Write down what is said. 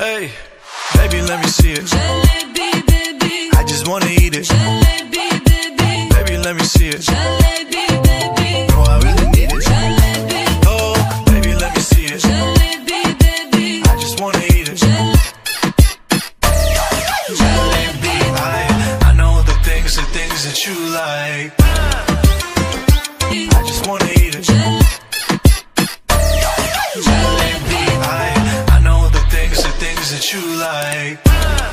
Hey, baby, let me see it. Jalebi, baby. I just wanna eat it. Jalebi, baby. Baby, let me see it. Jalebi, baby. No, I really need it. Jalebi. Oh, baby, let me see it. Jalebi, baby. I just wanna eat it. Jalebi, I know the things that you like. I just wanna eat it. Jalebi, I know the things that you like.